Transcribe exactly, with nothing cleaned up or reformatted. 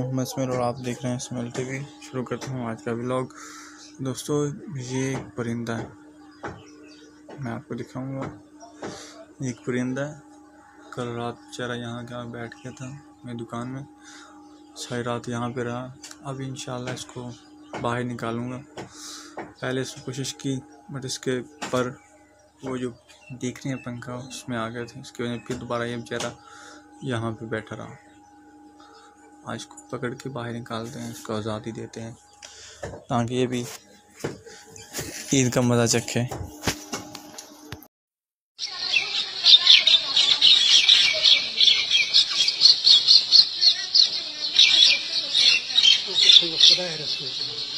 Mohammad smell और आप देख रहे हैं स्मेल टीवी। शुरू करता हूँ आज का व्लॉग। दोस्तों, ये एक परिंदा है, मैं आपको दिखाऊंगा। एक परिंदा है, कल रात बेचारा यहाँ क्या बैठ गया था मेरी दुकान में, सारी रात यहाँ पे रहा। अब इंशाल्लाह इसको बाहर निकालूंगा। पहले इसने कोशिश की बट इसके पर वो जो देख रहे हैं पंखा उसमें आ गए थे, इसकी वजह से फिर दोबारा ये बेचारा यहाँ पे बैठा रहा। आज इसको पकड़ के बाहर निकालते हैं, इसको आज़ादी देते हैं ताकि ये भी ईद का मज़ा चखे। खुदा है रसूल।